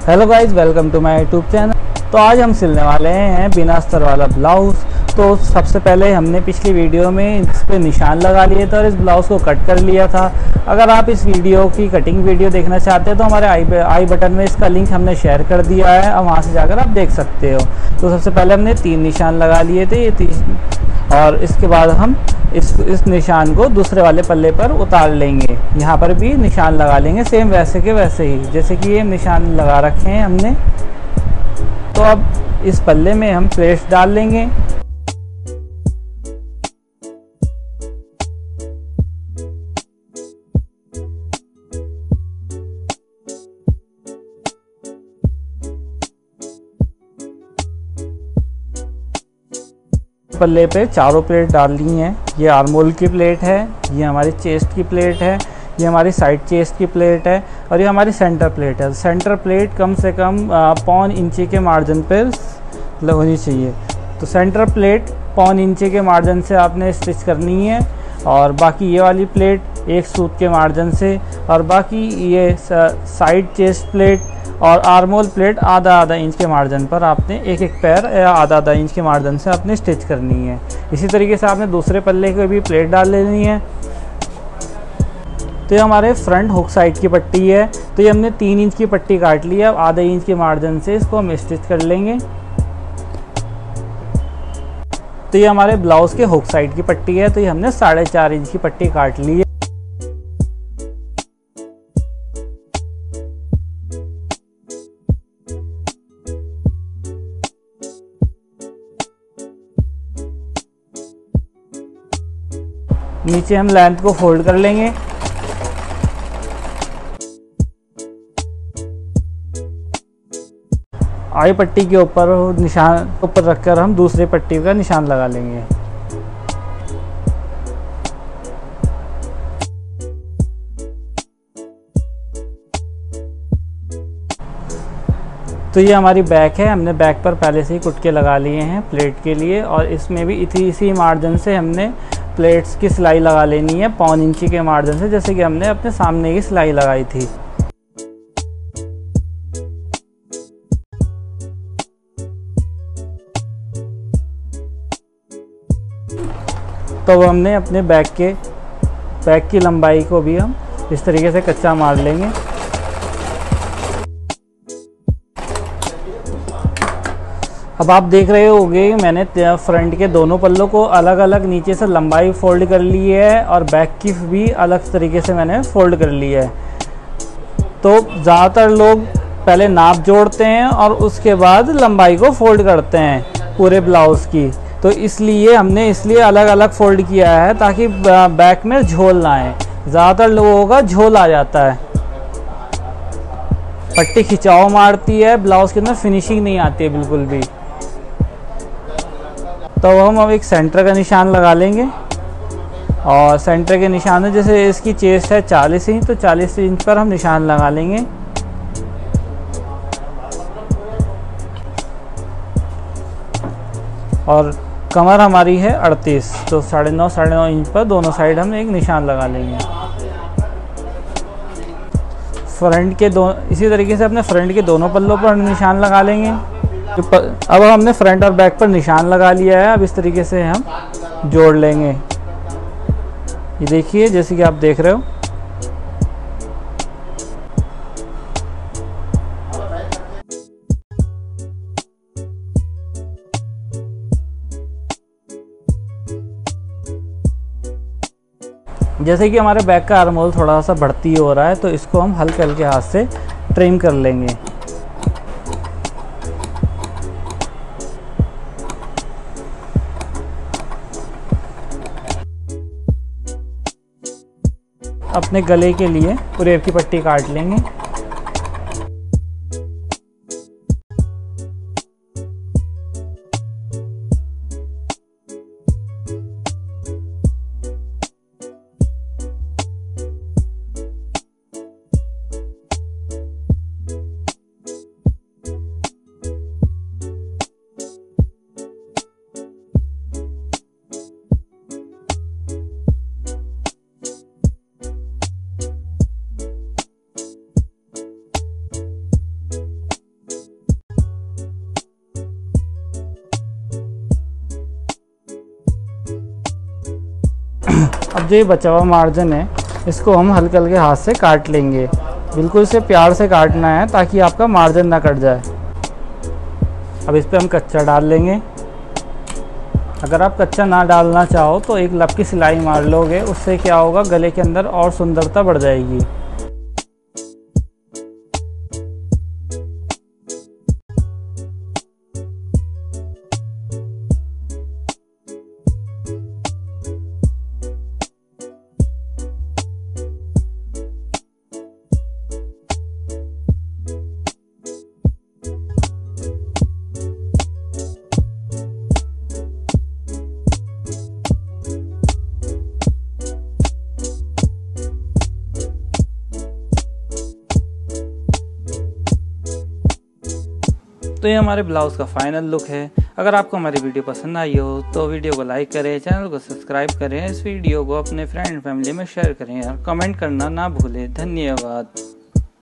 Hello guys, welcome to my YouTube channel. तो आज हम सिलने वाले हैं बिना अस्तर वाला ब्लाउज़। तो सबसे पहले हमने पिछली वीडियो में इस पर निशान लगा लिए थे और इस ब्लाउज़ को कट कर लिया था। अगर आप इस वीडियो की कटिंग वीडियो देखना चाहते हैं तो हमारे आई बटन में इसका लिंक हमने शेयर कर दिया है और वहाँ से जाकर आप देख सकते हो। तो सबसे पहले हमने 3 निशान लगा लिए थे और इसके बाद हम इस निशान को दूसरे वाले पल्ले पर उतार लेंगे। यहाँ पर भी निशान लगा लेंगे सेम वैसे के वैसे ही जैसे कि ये निशान लगा रखे हैं हमने। तो अब इस पल्ले में हम प्लेट्स डाल लेंगे। पल्ले पे चारों प्लेट डाल ली हैं। ये आर्मोल की प्लेट है, ये हमारी चेस्ट की प्लेट है, ये हमारी साइड चेस्ट की प्लेट है और ये हमारी सेंटर प्लेट है। सेंटर प्लेट कम से कम 1.25 इंची के मार्जिन पर होनी चाहिए। तो सेंटर प्लेट 1.25 इंची के मार्जिन से आपने स्टिच करनी है और बाकी ये वाली प्लेट 1 सूत के मार्जिन से और बाकी ये साइड चेस्ट प्लेट और आर्मोल प्लेट आधा इंच के मार्जिन पर आपने एक पैर या आधा इंच के मार्जिन से आपने स्टिच करनी है। इसी तरीके से आपने दूसरे पल्ले को भी प्लेट डाल लेनी है। तो ये हमारे फ्रंट हुक साइड की पट्टी है। तो ये हमने 3 इंच की पट्टी काट ली है। अब आधा इंच के मार्जिन से इसको हम स्टिच कर लेंगे। तो ये हमारे ब्लाउज के हुक साइड की पट्टी है। तो ये हमने 4.5 इंच की पट्टी काट ली है। नीचे हम लेंथ को फोल्ड कर लेंगे। आई पट्टी के ऊपर निशान ऊपर रखकर हम दूसरी पट्टी का निशान लगा लेंगे। तो ये हमारी बैक है। हमने बैक पर पहले से ही कुटके लगा लिए हैं प्लेट के लिए और इसमें भी इसी मार्जिन से हमने प्लेट्स की सिलाई लगा लेनी है 1.25 इंची के मार्जिन से, जैसे कि हमने अपने सामने की सिलाई लगाई थी। तो हमने अपने बैक की लंबाई को भी हम इस तरीके से कच्चा मार लेंगे। अब आप देख रहे होंगे मैंने फ्रंट के दोनों पल्लों को अलग अलग नीचे से लंबाई फोल्ड कर ली है और बैक की भी अलग तरीके से मैंने फोल्ड कर ली है। तो ज़्यादातर लोग पहले नाप जोड़ते हैं और उसके बाद लंबाई को फोल्ड करते हैं पूरे ब्लाउज़ की। तो इसलिए हमने अलग अलग फोल्ड किया है ताकि बैक में झोल ना आए। ज़्यादातर लोगों का झोल आ जाता है, पट्टी खिंचाव मारती है, ब्लाउज़ के अंदर फिनिशिंग नहीं आती है बिल्कुल भी। तो हम अब एक सेंटर का निशान लगा लेंगे और सेंटर के निशान में जैसे इसकी चेस्ट है 40 इंच, तो 40 इंच पर हम निशान लगा लेंगे। और कमर हमारी है 38, तो 9.5 इंच पर दोनों साइड हम एक निशान लगा लेंगे। फ्रंट के इसी तरीके से अपने फ्रंट के दोनों पल्लों पर निशान लगा लेंगे। अब हमने फ्रंट और बैक पर निशान लगा लिया है। अब इस तरीके से हम जोड़ लेंगे। ये देखिए जैसे कि आप देख रहे हो। जैसे कि हमारे बैक का आर्महोल थोड़ा सा बढ़ती हो रहा है तो इसको हम हल्के हल्के हाथ से ट्रिम कर लेंगे। अपने गले के लिए उरेब की पट्टी काट लेंगे। जो ये बचा हुआ मार्जिन है इसको हम हल्के हल्के हाथ से काट लेंगे। बिल्कुल इसे प्यार से काटना है ताकि आपका मार्जिन ना कट जाए। अब इस पर हम कच्चा डाल लेंगे। अगर आप कच्चा ना डालना चाहो तो एक लब की सिलाई मार लोगे, उससे क्या होगा गले के अंदर और सुंदरता बढ़ जाएगी। तो ये हमारे ब्लाउज़ का फाइनल लुक है। अगर आपको हमारी वीडियो पसंद आई हो तो वीडियो को लाइक करें, चैनल को सब्सक्राइब करें, इस वीडियो को अपने फ्रेंड फैमिली में शेयर करें और कमेंट करना ना भूलें। धन्यवाद।